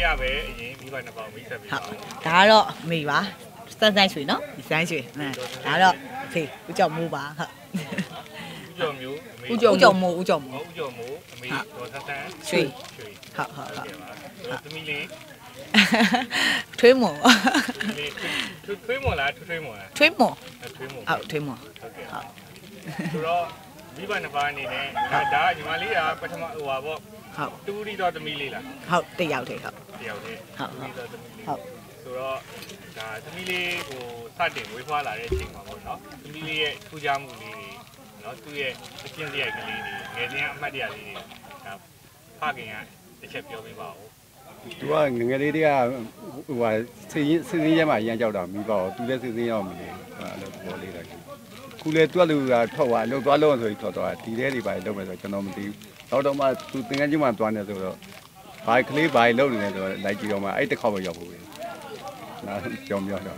ရပဲအရင်မိဘနှစ်ပေါင်းမိတ်ဆက်ပြီးပါဒါကတော့မိပါစမ်းရွှေနော်စမ်းရွှေဒါတော့အဖေဦးကျော်မိုးပါဟုတ်ဦးကျော်မျိုးဦးကျော်မိုးအမေဒေါ်ဆန်းဆန်းရွှေဟုတ်သမီးလေးထွေးမော်ထွေးမော်လားထွေးမော်လားထွေးမော်ဟုတ်ထွေးမော်ဟုတ်ကဲ့ဆိုတော့မိဘနှစ်ပါးအနေနဲ့ဒါညီမလေးကပထမဟိုပါပေါ့ဟုတ်တူရီတော်သမီးလေးလားဟုတ်တယောက်တည်းဟုတ်တယောက်တည်းဟုတ်တော်သမီးလေးဟုတ်ဆိုတော့ဒါသမီးလေးကိုစတင်ဝေးဖွားလာတဲ့အချိန်မှာပေါ့နော်သမီးလေးရဲ့ထူးခြားမှုလေးတွေနော်သူ့ရဲ့အကျင့်စရိုက်ကလေးတွေငယ်စဉ်အမှတ်တရလေးတွေဒါဖခင်ကတစ်ချက်ပြောပြပါဦးသူကငယ်လေးတွေကဟိုဟာစိတ်ရင်းမှာအရန်ကြောက်တာမိပါတော့သူလည်းစိတ်ရင်းရောက်မိတယ်အဲ့လိုပေါ်လေးတော့ခုလေသူ့လူကထွက်သွားလို့သွားလို့ဆိုပြီးထွက်သွားဒီထဲတွေပါလုံးမယ်ဆိုကျွန်တော်မသိဘူးတော့တော့မှသူသင်္ကန်းကျွန်းမှာသွားနေဆိုတော့ဘာကလေးဘာလုံးနေလဲဆိုတော့လိုက်ကြည့်တော့မှအဲ့တစ်ခေါက်ပဲရောက်ဖို့ပဲနားကြောင်ပြောတော့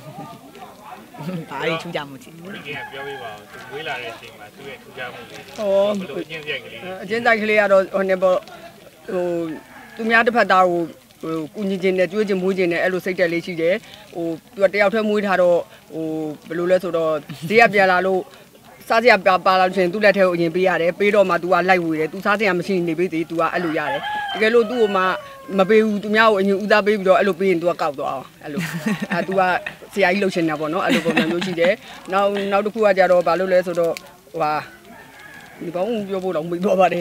ဘာကြီးထူးကြမှုကြီးဒီကပြောပြပါဦးသူဝေးလာတဲ့အချိန်မှာသူ့ရဲ့ထူးခြားမှုလေးဘယ်လိုအကျင့်စရိုက်ကလေးအကျဉ်းဆိုင်ကလေးကတော့ဟိုနေပေါ့ဟိုသူများတစ်ဖက်သားကိုကုညီခြင်းနဲ့ကျွေးခြင်းမွေးခြင်းနဲ့အဲ့လိုစိတ်တက်လေးရှိတယ်ဟိုသူကတယောက်တည်းမွေးထားတော့ဟိုဘယ်လိုလဲဆိုတော့ဈေးကပြန်လာလို့စားစရာပါလာလို့ရှင်သူ့လက်ထဲကိုအရင်ပေးရတယ်ပေးတော့မှသူကလိုက်ဝေတယ်သူစားစရာမရှိနေပြီသူကအဲ့လိုရတယ်တကယ်လို့သူ့ကိုမှမပေးဘူးသူများကိုအရင်ဦးစားပေးပြီးတော့အဲ့လိုပေးရင်သူကကောက်သွားအောင်အဲ့လိုသူကဆရာကြီးလှုပ်ရှင်တာပေါ့နော်အဲ့လိုပုံစံမျိုးရှိတယ်နောက်တစ်ခုကကြတော့ဘာလို့လဲဆိုတော့ဟိုဟာဒီဘောင်းပြောဖို့တော့မိသွားပါတယ်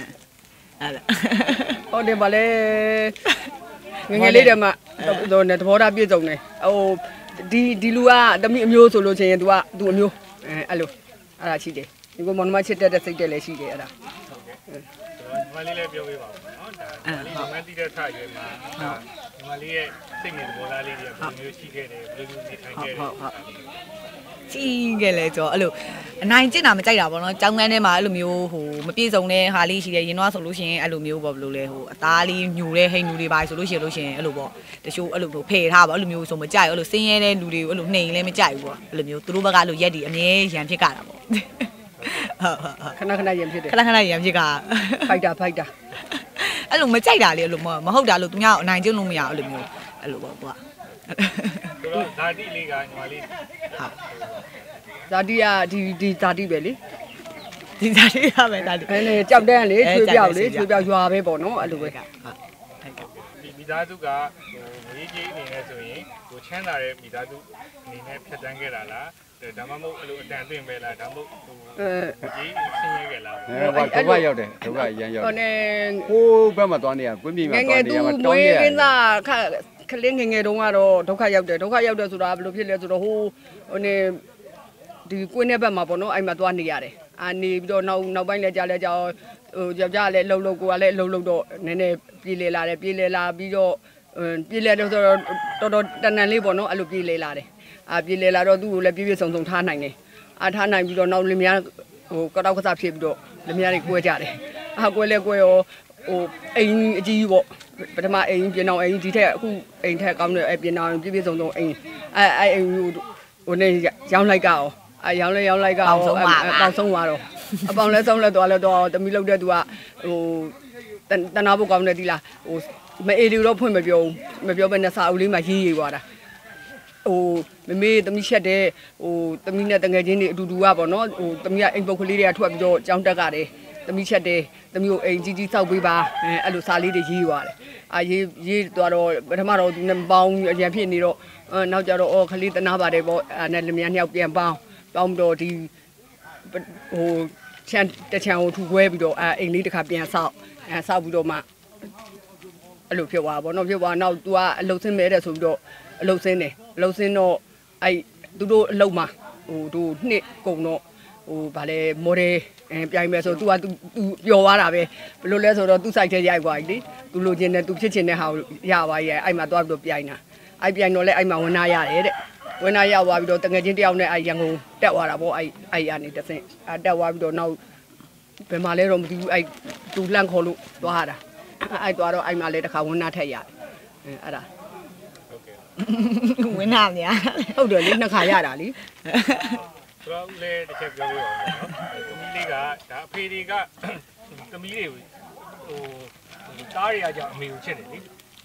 ဟုတ်တယ်ဗါလေငယ်လေးတည်းမှာတော့သဘောထားပြည့်စုံတယ်ဟိုဒီလူကတမိအမျိုးဆိုလို့ချင်းသူကသူအမျိုးအဲ့လိုအဲ့ဒါရှိတယ်ဒီကမောင်နှမချစ်တဲ့စိတ်တက်လည်းရှိတယ်အဲ့ဒါဟုတ်ကဲ့ညီမလေးလည်းပြောပြပါဦးနော်ဒါညီမလေးဒီမန်တီတဲ့ထားရွယ်မှာညီမလေးရဲ့စိတ်နဲ့သဘောထားလေးတွေကဘယ်လိုမျိုးရှိခဲ့တယ်ဘယ်လိုမျိုးနေထိုင်ခဲ့တယ်ကြီးခဲ့လဲကြောအဲ့လိုအနိုင်ကျင့်တာမကြိုက်တာပေါ့နော်ကြောင်းကန်းထဲမှာအဲ့လိုမျိုးဟိုမပြေဆုံးတဲ့ဟာလေးရှိတယ်ရင်တော့ဆိုလို့ရှိရင်အဲ့လိုမျိုးပေါ့ဘယ်လိုလဲဟိုအသားလေးညူတဲ့ဟိန်လူတွေပါဆိုလို့ရှိရင်အဲ့လိုပေါ့တချို့အဲ့လိုဖယ်ထားပါအဲ့လိုမျိုးဆိုမကြိုက်အဲ့လိုစင်းရဲတဲ့လူတွေကိုအဲ့လိုနှိမ်လဲမကြိုက်ဘူးပေါ့အဲ့လိုမျိုးသူတို့ဘက်ကအဲ့လိုရက်ဒီအမြဲရန်ဖြစ်ကြတာပေါ့ဟုတ်ခဏရန်ဖြစ်တယ်ခဏရန်ဖြစ်ကဖိုက်တာအဲ့လိုမကြိုက်တာလေအဲ့လိုမဟုတ်တာလို့သူများအနိုင်ကျင့်လို့မရအဲ့လိုမျိုးအဲ့လိုပေါ့ကွာဆိုတော့ဓာတိလေးကညီမလေးဟုတ်ဓာတိကဒီဓာတိပဲလေဒီဓာတိရပဲဓာတိအဲ့လေကြောက်တန်းလေချွေပြောက်ရွာပဲပေါ့နော်အဲ့လိုပဲဟုတ်ဒီမိသားစုကဟိုငွေကြီးအနေနဲ့ဆိုရင်ဟိုချမ်းသာတဲ့မိသားစုအနေနဲ့ဖြတ်တန်းခဲ့တာလားဒါမှမဟုတ်အဲ့လိုအတန်အတွင်းပဲလားဒါမှမဟုတ်ဟိုကြီးဆင်းရဲခဲ့လားဒုက္ခရောက်တယ်ဒုက္ခရမ်းရောက်တယ်ဟိုဘက်မှာသွားနေရကွင်းပြည်မှာသွားနေရမှာတောင်းရငယ်သားခလင်းငယ်တုန်းကတော့ဒုက္ခရောက်တယ်ဆိုတာဘယ်လိုဖြစ်လဲဆိုတော့ဟိုနေဒီကွင်းတဲ့ဘက်မှာပေါ့နော်အဲ့မှာသွားနေရတယ်နေပြီးတော့နောက်ပိုင်းလဲကြာဟိုယောက်ျားလည်းလှုပ်ကိုကလည်းလှုပ်တော့နည်းနည်းပြေးလေလာပြီးတော့ပြေးလေတော့တော်တန်လေးပေါ့နော်အဲ့လိုပြေးလေလာတယ်ပြေးလေလာတော့သူ့ကိုလည်းပြေးစုံထားနိုင်တယ်ထားနိုင်ပြီးတော့နောက်လင်မယားဟိုကောက်စားဖြစ်ပြီးတော့လင်မယားတွေကွဲကြတယ်ကွဲရောဟိုအိမ်အကြီးပေါ့ပထမအိမ်ပြင်အောင်အိမ်ဒီထက်အခုအိမ်ထက်ကောင်းတဲ့ပြင်အောင်ပြေးစုံအိမ်အိမ်ဟိုနေရောင်းလိုက်ကောရောင်းလိုက်ကအောင်ဆုံးသွားတော့အပေါင်လဲဆုံးလဲသွားတမီလောက်တဲ့သူကဟိုတနာဖို့ကောင်းတယ်ဒီလားဟိုမအေလီတော့ဖွင့်မပြောဘဲနဲ့စာအုပ်လေးမှာရေးသွားတာဟိုမမေတမီချက်တဲ့ဟိုတမီနဲ့တငယ်ချင်းတွေအတူတူကပေါ့နော်ဟိုတမီကအိမ်ပုတ်ကလေးတွေကထွက်ပြီးတော့ကြောင်းတက်ကြတယ်တမီချက်တဲ့တမီကိုအိမ်ကြီးစောက်ပေးပါအဲ့လိုစာလေးတွေရေးသွားတယ်ရေးသွားတော့ပထမတော့သူနဲ့ပေါင်းအရင်ဖြစ်နေတော့နောက်ကြတော့ခလေးတနာပါတယ်ပေါ့အဲ့နဲ့လင်မယားနှစ်ယောက်ပြန်ပေါင်းတော့ဒီဟိုချန်တချန်ကိုထူခွဲပြီးတော့အိမ်လေးတစ်ခါပြန်ဆောက်ပြီးတော့မှအဲ့လိုဖြစ်သွားပါတော့ဖြစ်သွားနောက် तू ကအလုတ်ဆင်းမဲတဲ့ဆိုပြီးတော့အလုတ်ဆင်းတော့အဲ့သူတို့အလုတ်မှာဟိုတို့နှစ်ကုံတော့ဟိုဗာလဲမော်ဒယ်ပြိုင်မယ်ဆို तू ပျော်သွားတာပဲဘယ်လိုလဲဆိုတော့ तू စိုက်ထဲရိုက်သွားပြီလေ तू လိုချင်တယ် तू ဖြစ်ချင်တဲ့ဟာကိုရသွားရဲ့အဲ့မှာသွားပြီးတော့ပြိုင်တာအဲ့ပြိုင်တော့လဲအဲ့မှာဝင်နာရတယ်တဲ့ဝင်နာရောက်သွားပြီးတော့တငယ်ချင်းတယောက်နဲ့အဲ့ရန်ကုန်တက်သွားတာပေါ့အဲ့ကနေတစ်ဆင့်တက်သွားပြီးတော့နောက်ဘယ်မှာလဲတော့မသိဘူးအဲ့သူလှန့်ခေါ်လို့သွားတာအဲ့သွားတော့အဲ့မှာလဲတစ်ခါဝင်နာထက်ရတယ်အဲ့ဒါဟုတ်ကဲ့ဝင်နာများဟုတ်တယ်လေနှစ်ခါရတာလေဆိုတော့လေတစ်ချက်ပြောပြပါဦးနော်သမီးလေးကဒါအဖေတွေကသမီးလေးဟိုတားရရကြောင့်အမေကိုချစ်တယ်လေ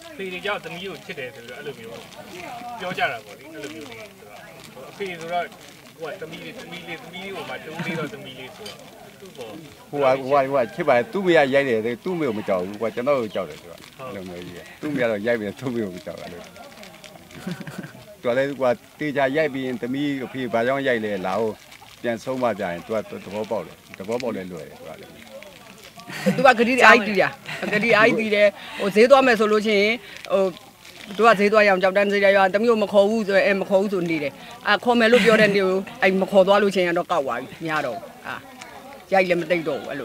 ဖေတွေကြောင့်သမီးကိုချစ်တယ်ဆိုလို့အဲ့လိုမျိုးပြောကြတာပေါ့လေအဲ့လိုမျိုးလေးဆိုတော့အဖေဆိုတော့ဟိုကသမီးလေးကိုမှတူးလေးတော့သမီးလေးဆိုတော့သူ့ပေါ်ဟိုချစ်ပါသူ့မရရိုက်တယ်သူ့မေကိုမကြောက်ဘူးကွာကျွန်တော်ကိုကြောက်တယ်သူကအဲ့လိုမျိုးကြီးသူ့မရတော့ရိုက်ပြီးသူ့မေကိုမကြောက်ဘူးတော်လဲကွာတေချာရိုက်ပြီးရင်သမီးအဖေဘာကြောင့်ရိုက်လဲလာအောင်ပြန်ဆုံးမပြရင်သူကသဘောပေါက်လဲလွယ်တယ်သူကလည်းသူကဂတိအိုက်တီးတာဂတိအိုက်တီးတယ်ဟိုဈေးသွားမယ်ဆိုလို့ရှိရင်ဟိုသူကဈေးသွားရအောင်ကြောက်တန်းဈေးရအောင်တမျိုးမခေါ်ဘူးဆိုရင်မခေါ်ဘူးဆိုနေတယ်ခေါ်မယ်လို့ပြောတဲ့နေ့ကိုမခေါ်သွားလို့ရှိရင်တော့ကောက်သွားပြီများတော့ရိုက်လည်းမတိတ်တော့ဘူးအဲ့လို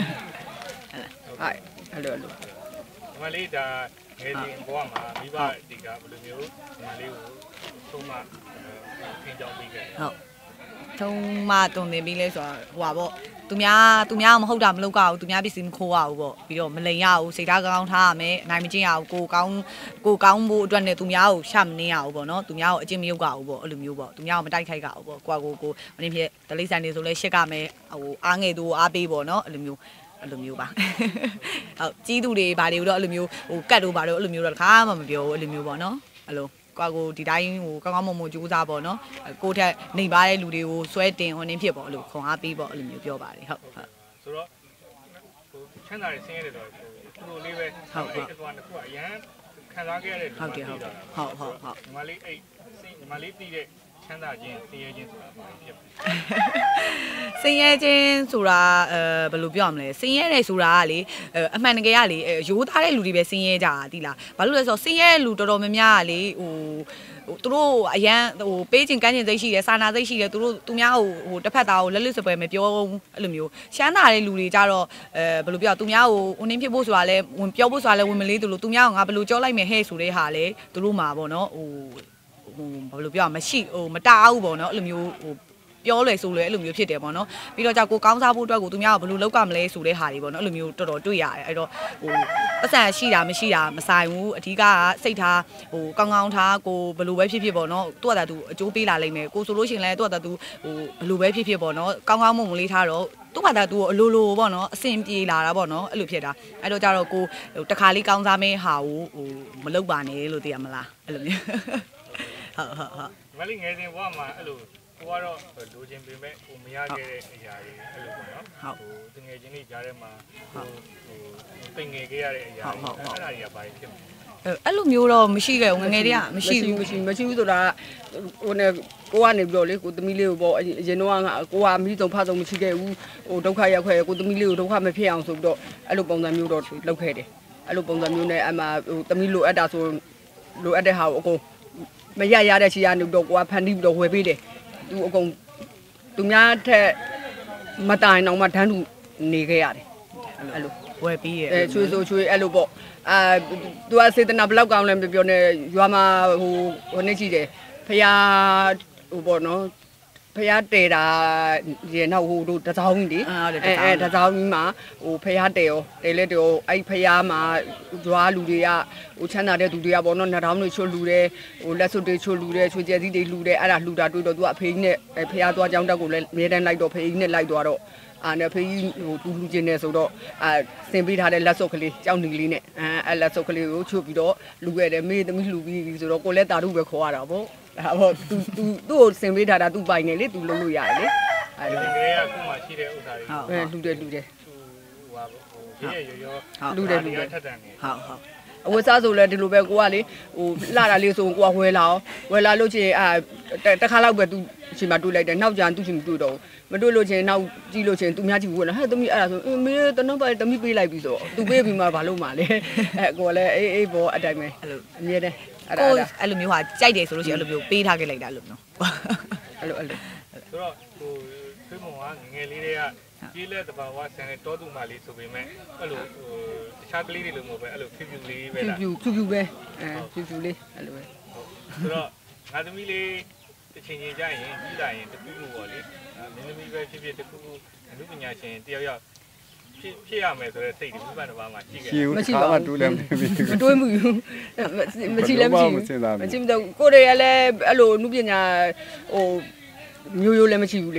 အဲ့လိုဒီမလေးဒါငယ်စဉ်ဘဝမှာမိဘဒီကဘယ်လိုမျိုးဒီမလေးကိုသုံးမသင်ကြောင်းပေးခဲ့ဟုတ်ထုံးမတုံနေပြီးလဲဆိုတော့ဟိုပါပေါ့သူများမဟုတ်တာမလုပ်ကြဘူးသူများပစ္စည်းမခိုးရဘူးပေါ့ပြီးတော့မလိန်ရဘူးစိတ်ထားကောင်းထားရမယ်အနိုင်မကျင့်ရဘူးကိုကောင်းဖို့အတွက်နဲ့သူများကိုရှာမနေရဘူးပေါ့နော်သူများကိုအကျင့်မလုပ်ကြဘူးပေါ့အဲ့လိုမျိုးပေါ့သူများကိုမတိုက်ခိုက်ကြဘူးပေါ့ကိုမင်းဖြစ်ဒလိဆန်နေဆိုလဲရှစ်ကမယ်ဟိုအားငယ်သူကိုအားပေးပေါ့နော်အဲ့လိုမျိုးပါဟုတ်ကြီးသူတွေဘာတွေတော့အဲ့လိုမျိုးဟိုကတ်တို့ဘာတို့အဲ့လိုမျိုးတော့တခါမှမပြောဘူးအဲ့လိုမျိုးပေါ့နော်အဲ့လိုကိုဒီတိုင်းဟိုကောင်းကောင်းမွန်မွန်ကြိုးစားပေါ့နော်ကိုထက်နေပါတဲ့လူတွေကိုဆွဲတင်ဟိုနင်းဖြစ်ပေါ့အဲ့လိုခွန်အားပေးပေါ့အဲ့လိုမျိုးပြောပါတယ်ဟုတ်ဆိုတော့ဟိုချမ်းသာရေးဆင်းရဲတယ်တော့သူတို့လေးပဲဟုတ်အဲ့တော့တစ်ခုအရန်ခံစားခဲ့ရတဲ့လူဟုတ်ညီမလေးအဲ့ညီမလေးပြီးတဲ့ချမ်းသာခြင်းဆင်းရဲခြင်းဆိုတာဘာဖြစ်လဲဆင်းရဲခြင်းဆိုတာဘယ်လိုပြောရမလဲဆင်းရဲတယ်ဆိုတာကလေအမှန်တကယ်ကလေရိုးသားတဲ့လူတွေပဲဆင်းရဲကြတာတိလားဘာလို့လဲဆိုတော့ဆင်းရဲလူတော်တော်များများကလေဟိုသူတို့အရန်ဟိုပေးခြင်းကမ်းခြင်းစိတ်ရှိတယ်စာနာစိတ်ရှိတယ်သူများဟိုတစ်ဖက်သားကိုလက်လွတ်စပွဲမပြောအဲ့လိုမျိုးရှမ်းသာတဲ့လူတွေကြတော့ဘယ်လိုပြောသူများကိုဦးနှင်းဖြစ်ဖို့ဆိုတာလဲဝင်ပြောဖို့ဆိုတာလဲဝင်မလေးသူလို့သူများကငါဘယ်လိုကြောလိုက်မယ်ဟဲ့ဆိုတဲ့ဟာလေသူတို့မှာပေါ့နော်ဟိုဘယ်လိုပြောရမရှိဟိုမတားဘူးပေါ့နော်အဲ့လိုမျိုးဟိုပြောလွယ်ဆိုလွယ်အဲ့လိုမျိုးဖြစ်တယ်ပေါ့နော်ပြီးတော့ကြောက်ကိုကောင်းစားဖို့အတွက်ကိုသူများကဘယ်လိုလောက်ကမလဲဆိုတဲ့ဟာတွေပေါ့နော်အဲ့လိုမျိုးတော်တော်တွေ့ရတယ်အဲ့တော့ဟိုပတ်စံရှိတာမရှိတာမဆိုင်ဘူးအဓိကစိတ်ထားဟိုကောင်းထားကိုဘယ်လိုပဲဖြစ်ဖြစ်ပေါ့နော်သူ့အတာသူအကျိုးပေးလာလိမ့်မယ်ကိုဆိုလို့ရှိရင်လည်းသူ့အတာသူဟိုဘယ်လိုပဲဖြစ်ဖြစ်ပေါ့နော်ကောင်းမွန်လေးထားတော့သူ့ဘာသာသူအလိုလိုပေါ့နော်အဆင်ပြေလာတာပေါ့နော်အဲ့လိုဖြစ်တာအဲ့တော့ကြတော့ကိုဟိုတခါလေးကောင်းစားမဲဟာကိုဟိုမလုပ်ပါနဲ့လို့သိရမလားအဲ့လိုမျိုးဟုတ်မလေးငယ်စဉ်ဘဝမှာအဲ့လိုကိုကတော့လိုချင်ပေမဲ့ဟိုမရခဲ့တဲ့အရာတွေအဲ့လိုပေါ့နော်ဟိုတငယ်ချင်းတွေကြားထဲမှာဟိုပင်ငယ်ခဲ့ရတဲ့အရာတွေအဲ့ဒါတွေကဘာဖြစ်မလဲအဲ့လိုမျိုးတော့မရှိခဲ့ဘူးငယ်တွေကမရှိဘူးဆိုတာဟိုနဲ့ကိုကနေပြီးတော့လေကိုသမီးလေးကိုပေါ့အရင်တော့ကိုကမိဆုံးဖဆုံးမရှိခဲ့ဘူးဟိုဒုက္ခရောက်ခဲ့ကိုသမီးလေးကိုဒုက္ခမဖြစ်အောင်ဆိုပြီးတော့အဲ့လိုပုံစံမျိုးတော့လုပ်ခဲ့တယ်အဲ့လိုပုံစံမျိုးနဲ့အမှဟိုသမီးလိုအပ်တာဆိုလိုအပ်တဲ့ဟာကိုအကုန်မရတဲ့ချီကနေတော့ကိုကဖန်တီးပြီးတော့ဝယ်ပေးတယ်သူအကုန်သူများထက်မတိုင်တော့မှတန်းတူနေခဲ့ရတယ်အဲ့လိုဝယ်ပြီးရချွေဆိုချွေအဲ့လိုပေါ့သူကစေတနာဘလောက်ကောင်းလဲမပြောနဲ့ရွာမှာဟိုနေ့ကြည့်တယ်ဖះဟိုပေါ့နော်ဖះတဲတာရေနောက်ဟိုတို့တစောင်းကြီးလေတစောင်းကြီးမှာဟိုဖះတဲရောတဲလဲတဲရောအဲ့ဖះမှာရွာလူတွေကဟိုချမ်းသာတဲ့သူတွေကပေါ့နော်2000တွေချွတ်လူတယ်ဟိုလက်စွပ်တွေချွတ်လူတယ်ချွေကျဲစည်းတွေလူတယ်အဲ့ဒါလူတာတွေ့တော့သူကအဖေကြီးနဲ့ဖះသွားကြောင်းတက်ကိုလည်းအမြဲတမ်းလိုက်တော့ဖေကြီးနဲ့လိုက်သွားတော့နဲ့ဖေကြီးဟိုသူလူချင်းနေဆိုတော့စင်ပေးထားတဲ့လက်စွပ်ကလေးကြောက်နေလေးနဲ့အဲ့လက်စွပ်ကလေးကိုချွတ်ပြီးတော့လူခဲ့တယ်မေးသမီးလူပြီးဆိုတော့ကိုလည်းတာရုပဲခေါ်ရတာပေါ့ဒါပေါ့သူ့ကိုစင်ပေးထားတာသူပိုင်နေလေသူလုံးလို့ရတယ်လေအဲ့လိုငယ်ကခုမှရှိတဲ့ဥစ္စာတွေလူတယ်ဟိုဟာဟိုရေရောလူတယ်ထက်တန်နေဟုတ်အဝတ်စားဆိုလဲဒီလိုပဲကိုကလေဟိုလှတာလေးဆိုကိုကဝယ်လာလို့ချင်းတခါလောက်ပဲသူချိန်မှာတွေ့လိုက်တယ်နောက်ကျန်သူချိန်မတွေ့တော့ဘူးမတွေ့လို့ချင်းနောက်ကြည့်လို့ချင်းသူများကြည့်ဝယ်လာဟဲ့သမီးအဲ့ဒါဆိုမင်းတနောက်ပါသမီးပေးလိုက်ပြီဆိုတော့သူပေးပြီးမှဘာလို့မှလဲကိုကလည်းအေးဘောအတိုင်းပဲအဲ့လိုအမြဲတမ်းအဲ့လိုမျိုးဟာကြိုက်တယ်ဆိုလို့ရှိရင်အဲ့လိုမျိုးပေးထားခဲ့လိုက်တာလို့နော်အဲ့လိုဆိုတော့ဟိုဖေးမောင်ကငယ်လေးတွေကကြီးလက်တဘာဝဆန်တဲ့တောသူမလေးဆိုပေမဲ့အဲ့လိုဟိုတခြားကလေးတွေလိုမျိုးပဲအဲ့လိုဖြူဖြူလေးပဲလားဖြူပဲဖြူလေးအဲ့လိုပဲဆိုတော့ငါသမီးလေးတစ်ချိန်ချင်းကြရင်ကြီးလာရင်တခုခုပေါ့လေမင်းသမီးပဲဖြစ်တခုခုအမှုပညာရှင်တယောက်ယောက်ဖြစ်ရမယ်ဆိုတဲ့စိတ်ဒီဘက်တစ်ပါးမှာရှိခဲ့မရှိပါဘူးတူးလည်းမတွေးမှုမရှိလည်းမရှိမရှိတော့ကိုယ်တွေကလည်းအဲ့လိုအမှုပညာဟိုမျိုးလည်းမရှိဘူးလေ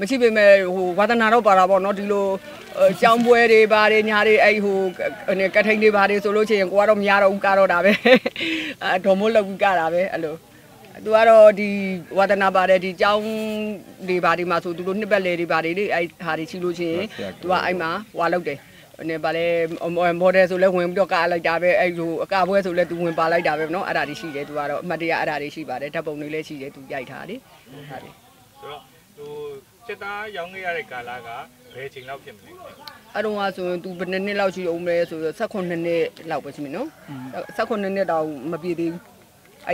မရှိပေမဲ့ဟိုဝါသနာတော့ပါတာပေါ့နော်ဒီလိုကျောင်းပွဲတွေဘာတွေညာတွေအဲ့ဟိုကထိန်တွေဘာတွေဆိုလို့ရှိရင်ကိုကတော့မရတော့ဘူးကတော့တာပဲဒေါ်မိုးလောက်ကြတာပဲအဲ့လိုသူကတော့ဒီဝါသနာပါတယ်ဒီကျောင်းတွေဘာတွေမှာဆိုသူတို့နှစ်ပတ်လေတွေဘာတွေလေအဲ့ဟာတွေရှိလို့ရှိရင်သူကအဲ့မှာဟွာလောက်တယ်နေပါလေမော်ဒယ်ဆိုလဲဝင်ပြီးတော့ကလိုက်တာပဲအဲ့လိုအကပွဲဆိုလဲသူဝင်ပါလိုက်တာပဲเนาะအဲ့ဒါတွေရှိတယ်သူကတော့အမှတ်တရအဲ့ဒါတွေရှိပါတယ်ဓာတ်ပုံတွေလည်းရှိတယ်သူရိုက်ထားတယ်ဟာလေဆိုတော့ဟိုစစ်သားရောင်းခဲ့ရတဲ့ကာလကဘယ်ချိန်လောက်ဖြစ်မလဲအဲ့တော့ဆိုရင်သူဘယ်နှစ်လောက်ရှိအောင်လဲဆိုတော့18နှစ်လောက်ပဲရှိမယ်နော်18နှစ်တောင်မပြည့်သေးဘူးအဲ့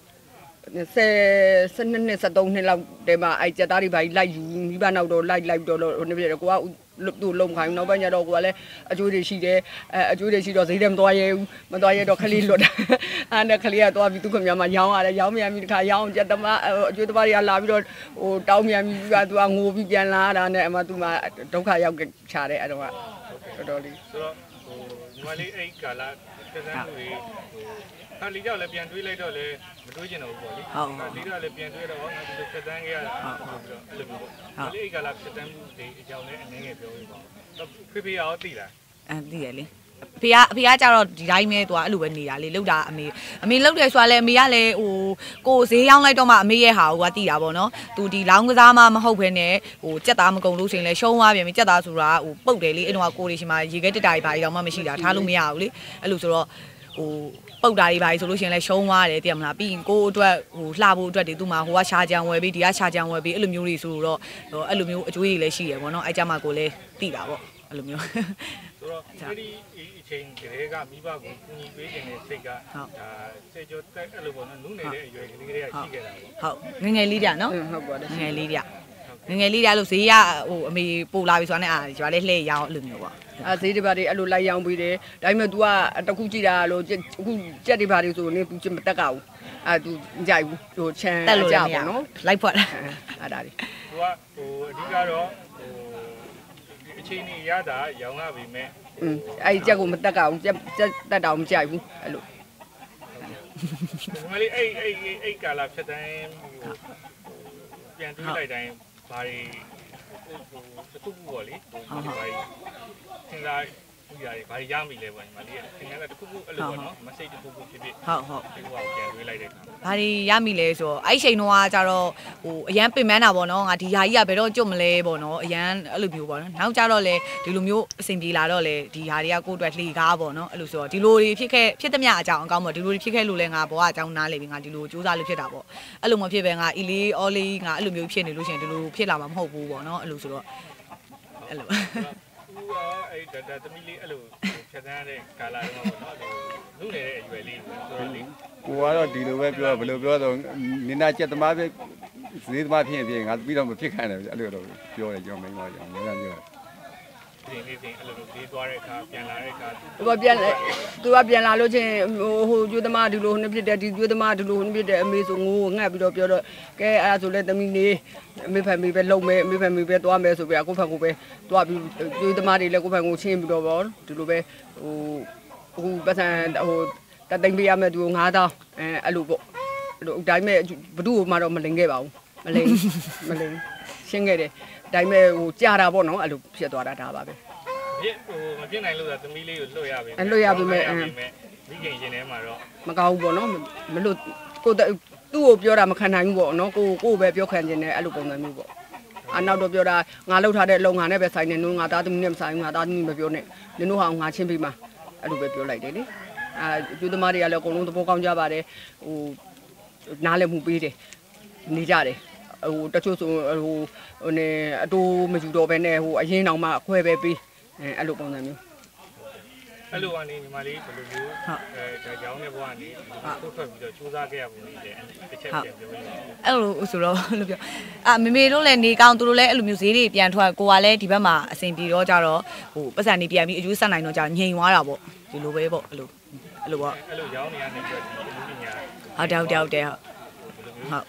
12နှစ်13နှစ်လောက်တည်းမှာအဲ့ကြက်သားတွေဘာကြီးလိုက်ယူမိဘနောက်တော့လိုက်တော့ဟိုနေပြတယ်ကိုကသူ့လုံးခိုင်းနောက်ပိုင်းကျတော့ကိုကလည်းအကျိုးတွေရှိတယ်အကျိုးတွေရှိတော့ဈေးတယ်မသွားရဲဘူးမသွားရဲတော့ခလေးလွတ်အဲ့နဲ့ခလေးကသွားပြီးသူ့ခင်ဗျာမှာရောင်းရတယ်ရောင်းမြန်ပြီးတခါရောင်းကြက်သမားအကျိုးသမားတွေကလာပြီးတော့ဟိုတောင်းမြန်ပြီးကသူကငိုပြီးပြန်လာတာနဲ့အမှသူမှဒုက္ခရောက်ချတယ်အဲ့တော့တော်တော်လေးဆိုတော့ဟိုညီမလေးအဲ့ကာလသက်သက်တွေဟိုခါလီကြောက်လည်းပြန်တွေးလိုက်တော့လည်းမတွေးကျင်တော့ဘူးပေါ့လေခါလီကြောက်လည်းပြန်တွေးတော့ငါဒီလိုသက်သက်ခဲ့ရတာအဲ့လိုမျိုးပေါ့လေအဲ့ကာလသက်သက်မှုတွေအကြောင်းလည်းအနေငယ်ပြောပြပါဦးဖေရောသိလားသိရလေဖေကကြတော့ဒီတိုင်းပဲသူကအဲ့လိုပဲနေတာလေလောက်တာအမေလောက်တယ်ဆိုတာလေအမေကလည်းဟိုကိုဈေးရောက်လိုက်တော့မှအမေရဲ့ဟာကိုကတိတာပေါ့နော်သူဒီလောင်းကစားမှမဟုတ်ဘဲနဲ့ဟိုကြက်သားမကုန်လို့ရှိရင်လည်းရှုံးသွားပြန်ပြီကြက်သားဆိုတာဟိုပုတ်တယ်လေအဲ့တော့ကိုတွေရှင်မှာရေခဲတက်တာတွေဘာတွေတော့မှမရှိတာထားလို့မရဘူးလေအဲ့လိုဆိုတော့ဟိုပုတ်တာတွေဘာတွေဆိုလို့ရှိရင်လည်းရှုံးသွားတယ်သိရမလားပြီးရင်ကိုအတွက်ဟိုလှဖို့အတွက်တွေသူ့မှာဟိုကရှားကြံဝယ်ပြီးဒီကရှားကြံဝယ်ပြီးအဲ့လိုမျိုးတွေဆိုတော့အဲ့လိုမျိုးအကျွေးတွေလည်းရှိရပေါ့နော်အဲ့ကြမှာကိုလည်းတိတာပေါ့အဲ့လိုမျိုးဆိုတော့အဲ့ဒီအချိန်ကလေးကမိဘကိုကူညီပေးခြင်းနဲ့စိတ်ကဒါစေကျော်တက်အဲ့လိုပေါ့နော်နုနယ်တဲ့အရွယ်ကလေးကရှိခဲ့တာပေါ့ဟုတ်ငယ်လေးကြနော်ဟုတ်ပါတယ်ငယ်လေးကြလို့ဈေးရဟိုအမေပို့လာပြီဆိုတာနဲ့ရွာလေးလှည့်ရောင်းအဲ့လိုမျိုးပေါ့ဈေးတွေဘာတွေအဲ့လိုလိုက်ရောင်းပေးတယ်ဒါပေမဲ့ तू ကတခုကြည့်တာလို့အခုကြက်တွေဘာတွေဆိုနေ तू မတက်ကဘူးतू မကြိုက်ဘူးဟိုချမ်းကြပါနော်လိုက်ဖွက်အဲ့ဒါတွေ तू ကဟိုအဓိကတော့ဟိုအချိန်ကြီးရတာရောင်းရပြီမဲ့အဲ့ကြက်ကိုမတက်ကဘူးကြက်တက်တောင်မကြိုက်ဘူးအဲ့လိုဒီမလေးအဲ့ကာလာဖြစ်တိုင်းဟိုပြန်တွေးလိုက်တိုင်းဘာတွေဟိုတခုခုပေါ့လေဟိုဘာတွေသင်္ကားဥရာတွေဘာတွေရမိလဲပေါ့ညီမလေးသင်္ကားကတခုခုအဲ့လိုပေါ့နော်မစိတ်တခုခုဖြစ်ဖြစ်ဟုတ်ဒီကွာပြန်တွေးလိုက်တဲ့အခါဘာတွေရမိလဲဆိုတော့အဲ့ချိန်တော့ကျတော့ဟိုအရန်ပင်ပန်းတာပေါ့နော်ငါဒီဟာကြီးကဘယ်တော့ကြွမလဲပေါ့နော်အရန်အဲ့လိုမျိုးပေါ့နော်နောက်ကျတော့လေဒီလိုမျိုးအဆင်ပြေလာတော့လေဒီဟာတွေကကိုယ့်အတွက်လှေကားပေါ့နော်အဲ့လိုဆိုတော့ဒီလိုတွေဖြစ်သမျှအကြောင်းအကောင်းပေါ့ဒီလိုတွေဖြစ်ခဲ့လို့လဲငါဘဝအကြောင်းနားလေပြီငါဒီလိုစူးစမ်းလို့ဖြစ်တာပေါ့အဲ့လိုမဖြစ်ပဲငါအီလေးအော်လေးငါအဲ့လိုမျိုးဖြစ်နေလို့ရှိရင်ဒီလိုဖြစ်လာမှာမဟုတ်ဘူးပေါ့နော်အဲ့လိုဆိုတော့အဲ့လိုအဲ့ဒါသမီးလေးအဲ့လိုဖြတ်သန်းတဲ့ကာလာတော့ပေါ့နော်လူနေတဲ့အရွယ်လေးဆိုတော့လေကိုကတော့ဒီလိုပဲပြောဘယ်လိုပြောတော့နင်နာကြက်သမားပဲဈေးသမားဖြစ်ငါပြီးတော့မဖြစ်ခိုင်းတယ်အဲ့လိုတော့ပြောတယ်ကျွန်တော်မင်းတော့ကျွန်တော်ပြောဒီနေ့တင်အဲ့လိုလေးသွားတဲ့အခါပြန်လာတဲ့အခါသူကပြန်လာလို့ချင်းဟိုကျွေးသမားဒီလိုနှစ်ဖြစ်တယ်ဒီကျွေးသမားဒီလိုနှစ်ဖြစ်တယ်အမေဆိုငိုးငှက်ပြီးတော့ပြောတော့ကဲအဲ့ဒါဆိုလဲသမီးနေအမေဖက်မေပဲလုံမယ်အမေဖက်မေပဲသွားမယ်ဆိုပြီးအခုဖက်ကိုပဲသွားပြီးကျွေးသမားတွေလည်းကိုဖက်ကိုချင်းပြီးတော့ပေါ့ဒီလိုပဲဟိုအခုပတ်စံဟိုတသိမ့်ပေးရမယ်သူ9000အဲ့လိုပေါ့အဲ့လိုဒါပေမဲ့ဘ누구မှတော့မလိန်ခဲ့ပါဘူးမလိန်ရှင်းခဲ့တယ်ဒါပေမဲ့ဟိုကြာတာပေါ့နော်အဲ့လိုဖြစ်သွားတာဒါပါပဲမပြစ်နိုင်လို့သာသမီးလေးကိုလွှတ်ရပြီလွှတ်ရပြီမဲ့မိခင်ရှင်ထဲမှာတော့မကောင်းဘူးပေါ့နော်မလွတ်ကိုသူ့ကိုပြောတာမခံနိုင်ဘူးပေါ့နော်ကိုပဲပြောခံခြင်းနဲ့အဲ့လိုပုံစံမျိုးပေါ့နောက်တော့ပြောတာငါလှုပ်ထားတဲ့အလုံငါနဲ့ပဲဆိုင်နေနုံငါသားသမီးနဲ့မဆိုင်ဘူးငါသားသမီးမပြောနဲ့နင်တို့ဟာငါချင်းပြီးမှအဲ့လိုပဲပြောလိုက်တယ်လေကျူးသမားတွေကလည်းအကုန်လုံးသဘောကောင်းကြပါတယ်ဟိုနားလည်းမှုပေးတယ်နေကြတယ်ဟိုတချို့ဆိုဟိုနေအတိုးမယူတော့ဘဲနဲ့ဟိုအရင်တောင်မှအခွဲပဲပေးအဲ့လိုပုံစံမျိုးအဲ့လိုကနေညီမလေးဘယ်လိုမျိုးဒါကြောင်းတဲ့ဘဝကနေထုတ်ထွက်ပြီးတော့စူးစမ်းခဲ့ရပုံလေးလည်းတစ်ချက်ပြန်ပြောရအောင်အဲ့လိုဆိုတော့လို့ပြောမေမေတို့လည်းနေကောင်းသူတို့လည်းအဲ့လိုမျိုးဈေးတွေပြန်ထွက်ကိုကလည်းဒီဘက်မှာအဆင်ပြေတော့ကြတော့ဟိုပတ်စံနေပြန်ပြီးအကျိုးဆက်နိုင်တော့ကြငြိမ်သွားတာပေါ့ဒီလိုပဲပေါ့အဲ့လိုပေါ့အဲ့လိုရောင်းနေရတဲ့အတွက်ဒီလူပညာဟုတ်တယ်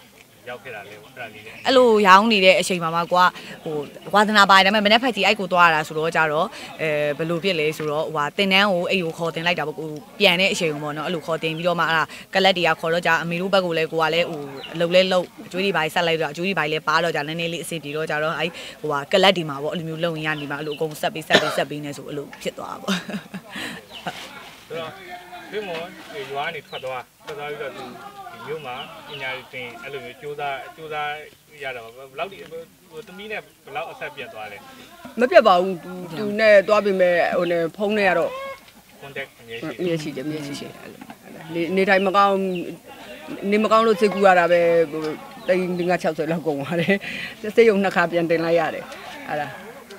ရောက်ခဲ့တာလဲပေါ့အဲ့ဒါလေးလေအဲ့လိုရောင်းနေတဲ့အချိန်မှာမှကွာဟိုဝါသနာပါတယ်ဒါပေမဲ့မနေ့ဖက်ကြီးအဲ့ကိုသွားရတာဆိုတော့ကြတော့ဘယ်လိုဖြစ်လဲဆိုတော့ဟိုဟာတင်တန်းကိုအဲ့ကိုခေါ်တင်လိုက်တာပေါ့ကိုပြန်တဲ့အချိန်ပေါ့နော်အဲ့လိုခေါ်တင်ပြီးတော့မှအဲ့ဒါကလတ်တွေကခေါ်တော့ကြအမေတို့ဘက်ကိုလည်းကိုကလည်းဟိုအလုပ်လဲလုပ်အကျွေးတွေပိုင်းဆက်လိုက်တော့အကျွေးတွေပိုင်းလည်းပါတော့ကြနည်းနည်းလေးအဆင်ပြေတော့ကြတော့အဲ့ဟိုဟာကလတ်ဒီမှာပေါ့အဲ့လိုမျိုးလုံရင်ရနေမှာအဲ့လိုအကုန်ဆက်ပြီးနေဆိုအဲ့လိုဖြစ်သွားတာပေါ့ဆိုတော့ဒီမောရွာနေထွက်သွားပြီးတော့သူဒီမြို့မှာပညာရေးတင်အဲ့လိုမျိုးစူးစမ်းရတော့ဘယ်လောက်ဒီဟိုသမီးနဲ့ဘယ်လောက်အဆက်ပြတ်သွားလဲမပြတ်ပါဘူးသူနဲ့သွားပြီမဲ့ဟိုနဲ့ဖုန်းနဲ့ကတော့ contact အမြဲအမြဲရှိတယ်နေတိုင်းမကောင်းနေမကောင်းလို့စိတ်ကူရတာပဲဟိုတိန်560လောက်ကုန်သွားတယ်စိတ်ရုံနှစ်ခါပြန်တင်လိုက်ရတယ်အဲ့ဒါ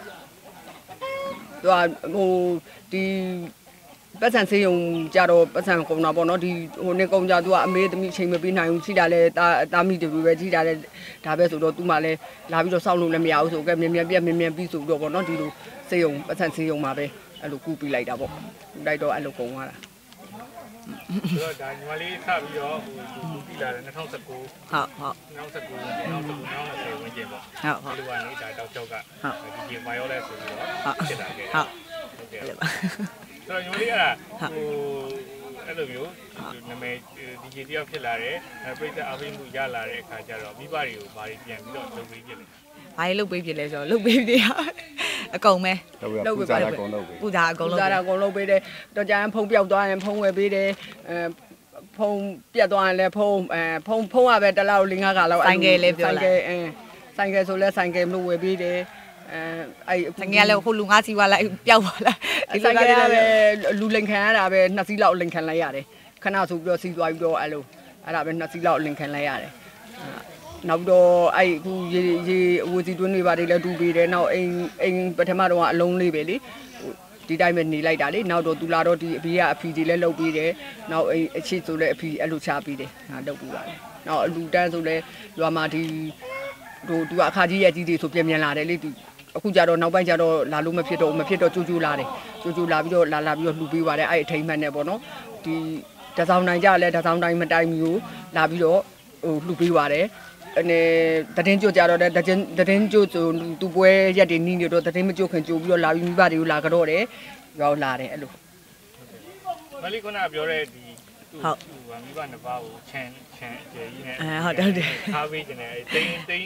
သူကဟိုဒီပတ်စံစေးုံကြတော့ပတ်စံကုန်တာပေါ့နော်ဒီဟိုနေကုန်ကြသူကအမေသမီးချိန်မပေးနိုင်ဘူးရှိတာလဲတာမိတူပဲရှိတာလဲဒါပဲဆိုတော့သူမှလည်းလာပြီးတော့စောင့်လို့လည်းမရဘူးဆိုကဲမြန်မြန်ပြီးဆိုတော့ပေါ့နော်ဒီလိုစေးုံပတ်စံစေးုံမှာပဲအဲ့လိုကူပြီးလိုက်တာပေါ့လိုက်တော့အဲ့လိုကုန်သွားတာဆိုတော့ဒါညီမလေးစပြီးတော့ဟိုပြီးလာတယ်2019 ဟုတ် 2020ဝင်ကျင်ပေါ့ဒီလိုကနေဒါတောက်ချောက်ကဒီကျင်မာရောလဲဆိုပြီးတော့ဖြစ်လာခဲ့ဟုတ်ကဲ့ဆိုတော့ညီမလေးအဲ့ဒါဟိုအဲ့လိုမျိုးနာမည်ဒီကျင်တယောက်ဖြစ်လာတယ်ပြိတ္တအားပေးမှုရလာတဲ့အခါကျတော့မိဘတွေကိုဘာတွေပြန်ပြီးတော့လုပ်ပေးဖြစ်လဲဘာလို့လုပ်ပေးဖြစ်လဲဆိုတော့လုပ်ပေးတယ်အကုန်ပဲလုပ်ပေးပါတယ်အကုန်လုပ်ပေးပူတာအကုန်လုပ်တာအကုန်လုပ်ပေးတယ်တော့ကြာရင်ဖုံပြောက်သွားရင်ဖုံဝယ်ပေးတယ်ဖုံပြတ်သွားရင်လည်းဖုံဖုံကပဲတစ်လောက်5ခါလောက်ဆိုင်ကယ်လေးပြောလိုက်ဆိုင်ကယ်ဆိုလဲဆိုင်ကယ်လို့ဝယ်ပေးတယ်အဲ့ဆိုင်ကယ်လည်းဟိုလူ5စီးွားလိုက်ပျောက်သွားလားဒီဆိုင်ကယ်လည်းလူလင်ခံရတာပဲ2စီးလောက်လင်ခံလိုက်ရတယ်ခဏဆိုပြီးတော့စီးသွားပြီးတော့အဲ့လိုအဲ့ဒါပဲ2စီးလောက်လင်ခံလိုက်ရတယ်နောက်တော့အဲ့အခုရေအဝစီတွင်းတွေပါတယ်လည်းတူပေးတယ်နောက်အိမ်ပထမတော့အလုံးလေးပဲလေဒီတိုင်းပဲနေလိုက်တာလေနောက်တော့သူလာတော့ဒီအဖေကအဖီတွေလည်းလုပ်ပေးတယ်နောက်အိမ်အချစ်ဆိုလည်းအဖီအဲ့လိုချပေးတယ်ဟာလုပ်ပေးပါတယ်နောက်အလူတန်းဆိုလည်းရွာမှာဒီသူကအခါကြီးရဲ့ကြီးတွေဆိုပြန်လာတယ်လေသူအခုကြတော့နောက်ပိုင်းကြတော့လာလို့မဖြစ်တော့ကြိုးလာတယ်ကြိုးလာပြီးတော့လာပြီးတော့လှူပေးပါတယ်အဲ့အထိမ်းမှန်နဲ့ပေါ့နော်ဒီတစောင်းတိုင်းကြလဲတစောင်းတိုင်းမတိုင်းမျိုးလာပြီးတော့ဟိုလှူပေးပါတယ်အနေတည်င်းကြိုကြတော့တည်င်းကြိုဆိုသူပွဲရက်တွေနီးနေတော့တည်င်းမကြိုခင်ကြိုပြီးတော့လာပြီးမိဘတွေကိုလာကြတော့တယ်ရောက်လာတယ်အဲ့လိုမလေးကပြောတဲ့ဒီဟုတ်မိဘနှစ်ပါးကိုချန်အကျယ်ကြီးနဲ့ဟုတ်တယ်ထားပေးခြင်းနဲ့တိန်း 490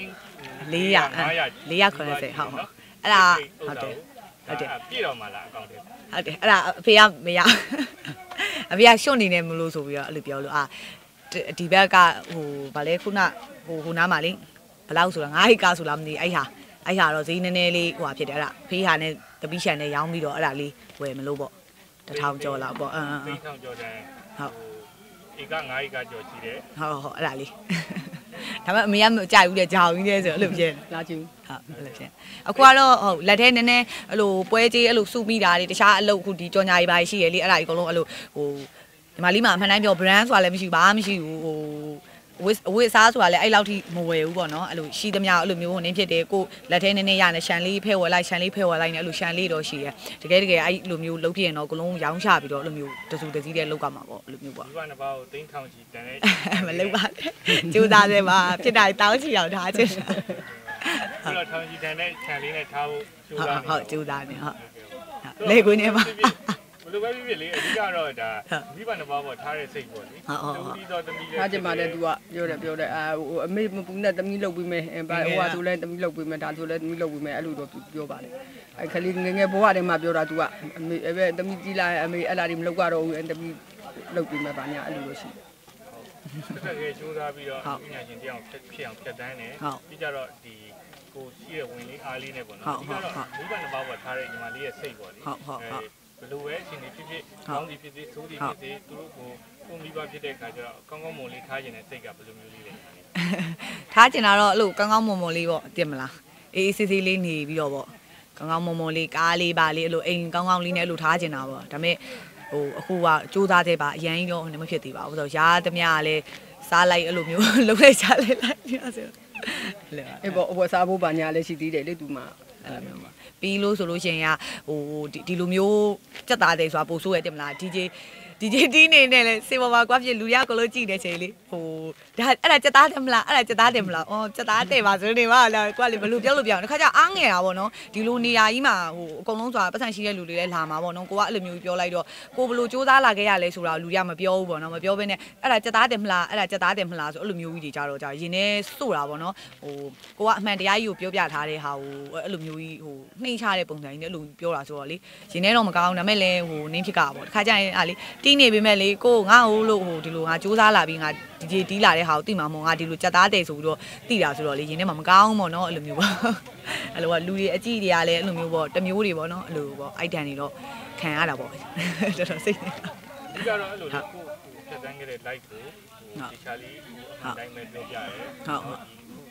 ဟုတ်အဲ့ဒါဟုတ်တယ်ပြည့်တော်မှာလားအကောင့်တွေဟုတ်တယ်အဲ့ဒါအဖေကမရအဖေကရှွန့်နေနေမလို့ဆိုပြီးတော့အဲ့လိုပြောလို့ဒီဘက်ကဟိုဗာလဲခုနဟိုနားမှာလေဘလောက်ဆိုတာ9ဟိကဆိုလားမသိအဲ့ဟာတော့ဈေးနည်းနည်းလေးဟိုဟာဖြစ်တယ်အဲ့ဒါဖေးဟာနဲ့တပိရှန်နဲ့ရောင်းပြီးတော့အဲ့ဒါလေးဝယ်မလို့ပေါ့1000ကျော်လောက်ပေါ့ 1000ကျော်တယ်ဟုတ်ဧက9ဟိကကျော်ရှိတယ်ဟုတ်အဲ့ဒါလေးဒါပေမဲ့အမေကမကြိုက်ဘူးတဲ့ကြောင်ကြီးတဲ့ဆိုအဲ့လိုဖြစ်လာကြည့်ဟုတ်အဲ့လိုဖြစ်အခုကတော့ဟုတ်လက်ထဲနည်းနည်းအဲ့လိုပွဲကြီးအဲ့လိုစုမိတာတွေတခြားအလုပ်အခုဒီကြော်ညာကြီးပါရှိရလေအဲ့ဒါကြီးအကုန်လုံးအဲ့လိုဟိုဒီမှာလေးမှာအမှန်တိုင်းပြော brand ဆိုတာလည်းမရှိဘူးဟိုအဝတ်အစားဆိုတာလည်းအဲ့လောက်ထိမဝယ်ဘူးပေါ့နော်အဲ့လိုရှိသမျှအဲ့လိုမျိုးဟိုနင်းဖြစ်တယ်ကိုလက်ထဲနည်းနည်းရနေရှန်လေးဖဲဝယ်လိုက်နဲ့အဲ့လိုရှန်လေးတော့ရှိရတကယ်အဲ့လိုမျိုးလုပ်ပြရင်တော့အကုန်လုံးရောင်းချပြီးတော့အဲ့လိုမျိုးတစုတစည်းတည်းလောက်ကမှာပေါ့အဲ့လိုမျိုးပေါ့ဒီကနှစ်ပါးကိုသိန်းထောင်ချီတန်တဲ့မလုပ်ပါနဲ့ကြိုးစားသေးပါဖြစ်တာတောင်းချီအောင်ထားချင်တာအဲ့တော့ထောင်ချီတန်တဲ့ရှန်လေးနဲ့ထားဖို့ကြိုးစားနေဟုတ်ကြိုးစားနေဟုတ်လေကွင်းနေပါဘယ်လိုပဲဖြစ်ဖြစ်လေအဓိကတော့ဒါမိဘနှစ်ပါးပေါ်ထားတဲ့စိတ်ပေါ့လေပြီးတော့သမီးထားချင်ပါတယ်သူကပြောတယ်ဟိုအမေမပူနဲ့သမီးလုပ်ပြီးမယ်ဟိုဟာဆိုလဲသမီးလုပ်ပြီးမယ်ဒါဆိုလဲသမီးလုပ်ပြီးမယ်အဲ့လိုတော့သူပြောပါတယ်အဲ့ခလေးငငယ်ဘဝတည်းမှာပြောတာသူကအမေအဲ့ပဲသမီးကြီးလာအမေအဲ့လာတွေမလုပ်ကြတော့ဘူးသမီးလုပ်ပြီးမယ်ဗာညာအဲ့လိုလို့ရှိတကယ်ကြိုးစားပြီးတော့ပညာရှင်တရားဖြစ်အောင်ဖြတ်တန်းတယ်ပြီးကြတော့ဒီကိုရှိရဲ့ဝင်လေးအားလေးနဲ့ပေါ့နော်ဒီကတော့မိဘနှစ်ပါးပေါ်ထားတဲ့ညီမလေးရဲ့စိတ်ပေါ့လေဘယ်လိုပဲအချိန်တွေဖြစ်ကောင်းစီဖြစ်သိုးစီဖြစ်သိသူတို့ကိုမိဘဖြစ်တဲ့အခါကျတော့ကောင်းမွန်လေးထားခြင်းနဲ့စိတ်ကဘယ်လိုမျိုးလေးလဲထားကျင်တာတော့အဲ့လိုကောင်းမွန်လေးပေါ့တင်မလားအေးဆေးလေးနေပြီးတော့ပေါ့ကောင်းမွန်လေးကားလေးပါလေးအဲ့လိုအိမ်ကောင်းလေးနဲ့အဲ့လိုထားကျင်တာပေါ့ဒါပေမဲ့ဟိုအခုကစူးစားသေးပါအရန်ကြီးတော့မဖြစ်သေးပါဘူးဆိုတော့ရားသမျှကလည်းစားလိုက်အဲ့လိုမျိုးလုပ်လိုက်ချလိုက်ဆိုအေးပေါ့ဟိုစားဖို့ပါညာလည်းရှိသေးတယ်လေသူမှအဲ့လိုမျိုးပြီးလို့ဆိုလို့ရှိရင်ကဟိုဒီလိုမျိုးစက်သားတယ်ဆိုတာပို့ဆိုးရတဲ့မလား DJ DJ တီးနေနဲ့လေစေပေါ်မှာကွာဖြစ်လူရကလို့ကြည့်နေချိန်လေးဟိုဒါအဲ့ဒါစက်သားတယ်မလားအဲ့ဒါစက်သားတယ်မလားအော်စက်သားတယ်ပါဆိုနေပါလားကွာလေဘလို့ပြောလို့ပြောင်းတခါကျအားငယ်တာပေါ့နော်ဒီလိုနေရာကြီးမှာဟိုအကုန်လုံးဆိုတာပတ်စံရှိတဲ့လူတွေလည်းလာမှာပေါ့နော်ကိုကအဲ့လိုမျိုးပြောလိုက်တော့ကိုဘလို့စူးစမ်းလာခဲ့ရလဲဆိုတာလူရမပြောဘူးပေါ့နော်မပြောဘဲနဲ့အဲ့ဒါစက်သားတယ်မလားအဲ့ဒါစက်သားတယ်မလားဆိုအဲ့လိုမျိုးကြီးတွေကြတော့ကြာရင်ထဲစို့တာပေါ့နော်ဟိုကိုကအမှန်တရားကြီးကိုပြောပြထားတဲ့ဟာဟိုအဲ့လိုမျိုးကြီးဟိုနှိမ့်ချတဲ့ပုံစံကြီးနဲ့အဲ့လိုပြောတာဆိုတော့လေရင်ထဲတော့မကောင်းဒါမဲ့လည်းဟိုနင်းဖြစ်ကပေါ့တခါကျရင်အားလေတီးနေပေမဲ့လေကိုငါ့ဟိုလို့ဟိုဒီလိုငါစူးစမ်းလာပြီးငါဒီဂျေတီးလာတဲ့ဟာကိုသိမှာမဟုတ်ငါဒီလိုစက်သားတယ်ဆိုပြီးတော့သိတာဆိုတော့လေရင်ထဲမှာမကောင်းပေါ့နော်အဲ့လိုမျိုးပေါ့အဲ့လိုကလူတွေအကြည့်တွေကလည်းအဲ့လိုမျိုးပေါ့တမျိုးတွေပေါ့နော်အဲ့လိုပေါ့အိုက်တန်တွေတော့ခံရတာပေါ့တော်တော်စိတ်နေဒီကတော့အဲ့လိုလေကိုဖြတ်တန်းခဲ့တဲ့ live ကိုဒီချာလီအတိုင်းပဲပြောပြရဲဟုတ်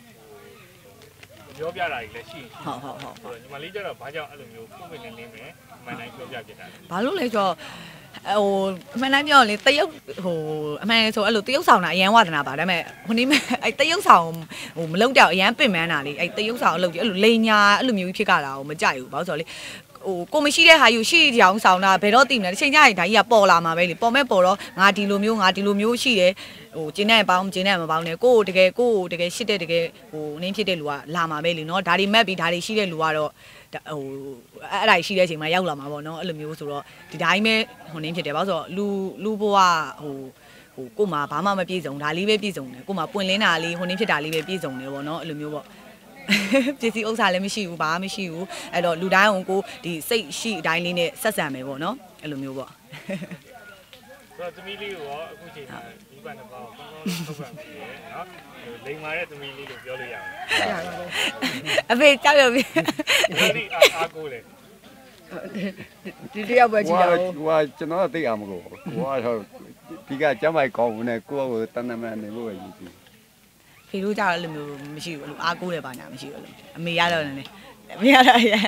ပြောပြတာကြီးလည်းရှိဟုတ်ညီမလေးကျတော့ဘာကြောင့်အဲ့လိုမျိုးပုံမှန်နေပဲမှန်တိုင်းပြောပြပြတာဘာလို့လဲဆိုတော့ဟိုအမှန်တမ်းပြောရင်လေတရုတ်ဟိုအမှန်ဆိုအဲ့လိုတရုတ်ဆောင်တာအရန်ဝါဒနာပါဒါပေမဲ့ဟိုနေ့မဲ့အဲ့တရုတ်ဆောင်ဟိုမလုံတော့အရန်ပင်ပန်းတာလေအဲ့တရုတ်ဆောင်အလုပ်ကြီးအဲ့လိုလိန်ညာအဲ့လိုမျိုးဖြစ်ကြတာကိုမကြိုက်ဘူးဘာလို့ဆိုတော့လေဟိုကိုမရှိတဲ့ဟာယူရှိကြောင်ဆောင်တာဘယ်တော့တည်မလဲတစ်ချိန်ကျရင်ဒါကြီးကပေါ်လာမှာပဲလေပေါ်မဲ့ပေါ်တော့ငါဒီလိုမျိုးရှိတယ်ဟိုကျင်းတဲ့ပေါင်းကျင်းတဲ့မပေါင်းနဲ့ကိုတကယ်ရှစ်တဲ့တကယ်ဟိုနင်းဖြစ်တဲ့လူကလာမှာပဲလေနော်ဒါတွေမက်ပြီးဒါတွေရှိတဲ့လူကတော့ဟိုအဲ့ဒါရှိတဲ့အချိန်မှာရောက်လာမှာပေါ့နော်အဲ့လိုမျိုးဆိုတော့ဒီတိုင်းပဲဟိုနင်းဖြစ်တယ်ဘာလို့ဆိုတော့လူဘဝဟိုကိုမှဘာမှမပြည့်စုံဒါလေးပဲပြည့်စုံတယ်ကိုမှပွင့်လင်းတာလေးဟိုနင်းဖြစ်တာလေးပဲပြည့်စုံတယ်ပေါ့နော်အဲ့လိုမျိုးပေါ့ပစ္စည်းဥစ္စာလည်းမရှိဘူးဘာမှမရှိဘူးအဲ့တော့လူတိုင်းကိုဒီစိတ်ရှိအတိုင်းလေးနဲ့ဆက်ဆံမယ်ပေါ့နော်အဲ့လိုမျိုးပေါ့ဆိုတော့သမီးလေးကိုအခုချိန်မှာဒီဘက်နှစ်ပါးကိုကောင်းကောင်းထုတ်ပြန်ပြီးရနော်လိန်မာတဲ့သမီးလေးလို့ပြောလို့ရအောင်အဖေကြောက်ရပြီဒီအားကိုလေဒီတယောက်ပဲကြည့်ရအောင်ဟိုကျွန်တော်သိအောင်မကိုကိုကတော့ဒီကကျမိုက်ကောင်းဦးနဲ့ကိုယ့်ကိုတန်တမန်နေဖို့ပဲယူပြီးဖေတို့ကြတော့အဲ့လိုမျိုးမရှိဘူးအဲ့လိုအားကိုးတယ်ပါညာမရှိဘူးအဲ့လိုအမေရတော့လည်းအမေရတော့ရ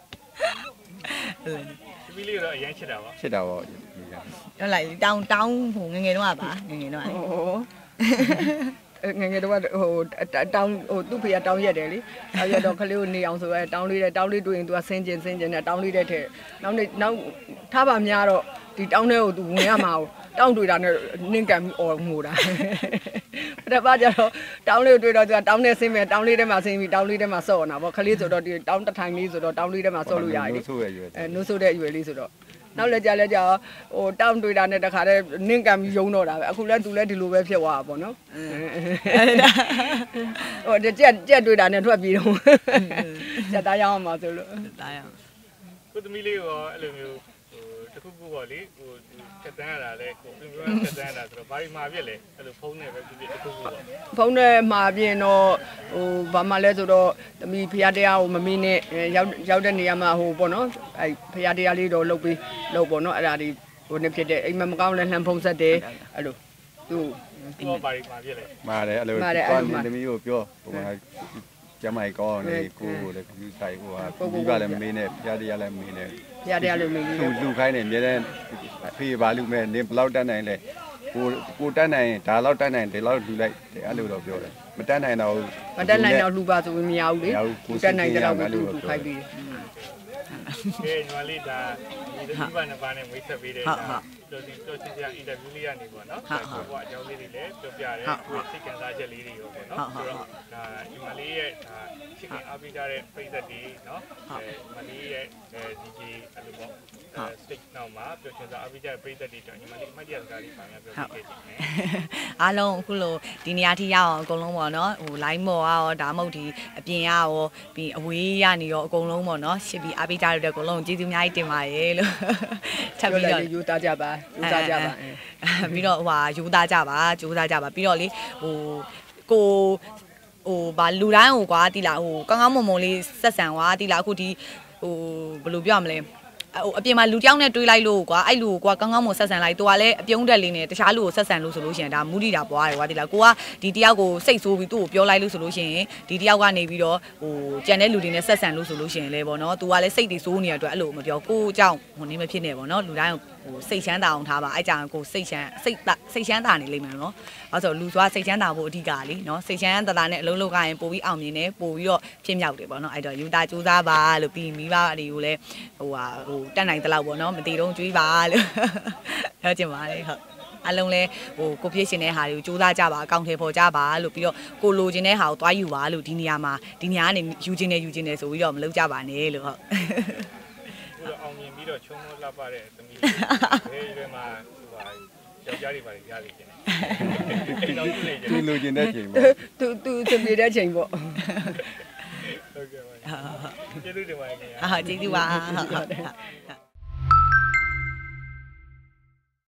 သမီးလေးတော့အရင်ချစ်တာပါချစ်တာပေါ့ဟုတ်လိုက်တောင်းဟိုငငယ်တော့ပါငငယ်တော့လေငငယ်တော့ဟိုတောင်းဟိုသူ့ဖေကတောင်းရက်တယ်လေတောင်းရက်တော့ခလေးကိုနေအောင်ဆိုရဲတောင်းလေးတွေ့ရင် तू ကဆင်းကျင်နဲ့တောင်းလေးတဲ့ထဲနောက်ထားပါများတော့ဒီတောင်းထဲကို तू ဝင်ရမှာတောင်းတွေ့တာနဲ့နင်းကန်ပြီးအော်ငိုတာပထမကျတော့တောင်းလေးကိုတွေ့တော့ तू ကတောင်းနဲ့ဆင်းမယ်တောင်းလေးထဲမှာဆင်းပြီးတောင်းလေးထဲမှာဆော့နေတာပေါ့ခလေးဆိုတော့ဒီတောင်းတထိုင်လေးဆိုတော့တောင်းလေးထဲမှာဆော့လို့ရတယ်လေနိုးဆိုတဲ့အရွယ်လေးဆိုတော့နောက်လည်းကြာဟိုတောင်းတွေ့တာနဲ့တခါတည်းနင့်ကံပြီးယုံတော့တာပဲအခုလည်းသူလည်းဒီလိုပဲဖြစ်သွားတာပေါ့နော်ဟိုကြက်တွေ့တာနဲ့ထွက်ပြီးတော့ကြက်သားရအောင်ပါဆိုလို့သားရအောင်ကိုသမီးလေးရောအဲ့လိုမျိုးဟိုတခုခုပေါ့လေဟိုကတန်းရတာလဲကိုပြင်ပြကတန်းရတာဆိုတော့ဘာဒီမှာပြက်လဲအဲ့လိုဖုန်းနဲ့ပဲပြတခုခုပေါ့ဖုန်းနဲ့မှာပြင်တော့ဟိုဘာမှလဲဆိုတော့သမီးဖျားတရားကိုမမင်းနဲ့ရောက်တဲ့နေရာမှာဟိုပေါ့နော်အဲ့ဖျားတရားလေးတော့လုပ်ပေါ့နော်အဲ့ဒါဒီဟိုနေဖြစ်တဲ့အိမ်မကောင်းလဲလှမ်းဖုံးဆက်တယ်အဲ့လိုသူ့ဘာဒီမှာပြက်လဲမာတယ်အဲ့လိုသွားသမီးကိုပြောဟိုမှာကျမိုက်ကောင်းနေကိုလည်းခူးဆိုင်ဟိုဟာဒီကလည်းမင်းနဲ့ဖျားတရားလည်းမင်းနဲ့ဖျားတရားလည်းမင်းလူခိုင်းနေအများနဲ့ဖေးပါလူမဲ့နေဘလောက်တတ်နိုင်လဲကိုတတ်နိုင်ဒါလောက်တတ်နိုင်ဒီလောက်လူလိုက်အဲ့လိုတော့ပြောတယ်မတတ်နိုင်တော့လူပါဆိုရင်မရဘူးလေတတ်နိုင်တဲ့လောက်ပဲလူခိုင်းပြီးကဲညီမလေးဒါဒီတစ်ပတ်နှစ်ပတ်နဲ့မိတ်ဆက်ပေးတဲ့တော်ချင်းစရာအင်တာဗျူးလေးရနေပေါ့နော်ဟိုအကြောင်းလေးတွေလည်းပြောပြရဲကိုစိတ်ကံစားချက်လေးတွေရောပေါ့နော်ဆိုတော့ဒါညီမလေးရဲ့ဒါချစ်ခင်အားပေးကြတဲ့ပရိသတ်တွေနော်ညီမလေးရဲ့DJ အဲ့လိုပေါ့stage နောက်မှာပြောချင်တာအားပေးကြတဲ့ပရိသတ်တွေတော့ညီမလေးအမှတ်တရစကားလေးပါများပြောပြခဲ့ခြင်းနဲ့အားလုံးအခုလိုဒီနေရာထိရအောင်အကုန်လုံးပေါ့နော်ဟို line မော်ရောဒါမှမဟုတ်ဒီအပြင်ရောပြီးအဝေးရနေရောအကုန်လုံးပေါ့နော်ရှစ်ပြီးအားပေးကြတဲ့အကုန်လုံးကျေးဇူးအများကြီးတင်ပါတယ်လို့ထပ်ပြီးတော့ယူသားကြပါပြီးတော့ဟိုဟာယူသားကြပါကြိုးစားကြပါပြီးတော့လေဟိုကိုဟိုဗာလူတိုင်းဟိုကွာတိလာဟိုကောင်းကောင်းမွန်မွန်လေးဆက်ဆံွာတိလာအခုဒီဟိုဘယ်လိုပြောရမလဲဟိုအပြင်မှာလူတယောက်နဲ့တွေးလိုက်လို့ကွာအဲ့လူကိုကွာကောင်းကောင်းမွန်ဆက်ဆံလိုက်သူကလည်းအပြုံးတက်လေးနဲ့တခြားလူကိုဆက်ဆံလို့ဆိုလို့ရှိရင်ဒါမူးတိတာပွားတယ်ကွာတိလာကိုကဒီတယောက်ကိုစိတ်ဆိုးပြီးသူ့ကိုပြောလိုက်လို့ဆိုလို့ရှိရင်ဒီတယောက်ကနေပြီးတော့ဟိုကြံတဲ့လူတွေနဲ့ဆက်ဆံလို့ဆိုလို့ရှိရင်လည်းပေါ့နော်သူကလည်းစိတ်တွေဆိုးနေတဲ့အတွက်အဲ့လိုမပြောကိုအကြောင်းဟိုနေမဖြစ်နေပေါ့နော်လူတိုင်းဟိုစိတ်ချမ်းသာအောင်ထားပါအဲ့ကြောင့်ကိုစိတ်ချမ်းသာနေလိမ့်မယ်နော်အဲ့ဆိုလူဆိုတာစိတ်ချမ်းသာဖို့အဓိကလေနော်စိတ်ချမ်းသာနဲ့အလုံးလုံးကရင်ပို့ပြီးအောင်မြင်တယ်ပို့ပြီးတော့ဖြစ်မြောက်တယ်ပေါ့နော်အဲ့တော့ယူသားကြိုးစားပါလို့ပြီးမိဘတွေကိုလည်းဟိုတက်နိုင်တဲ့လောက်ပေါ့နော်မတီတော့ကျွေးပါလို့ပြောချင်ပါတယ်ဟုတ်အလုံးလဲဟိုကိုဖြစ်ရှင်တဲ့ဟာတွေကိုစူးစမ်းကြပါအကောင့်ထဲပေါ်ကြပါလို့ပြီးတော့ကိုလိုချင်တဲ့ဟာကိုသွားယူပါလို့ဒီနေရာကနေယူချင်တယ်ဆိုပြီးတော့မလုပ်ကြပါနဲ့လို့ဟုတ်ခုတော့အောင်မြင်ပြီးတော့ချုံမိုးလှပတဲ့သမီးဘယ်ရွယ်မှာဟိုပါယောက်ျားတွေပါရရလိမ့်မယ်အဲ့တော့သူ့လေသူလိုချင်တဲ့ချိန်ပေါ့သူစပြေတဲ့ချိန်ပေါ့ဟုတ်ကဲ့ပါကျေးဇူးတင်ပါတယ်ခင်ဗျာကျေးဇူးပါဟုတ်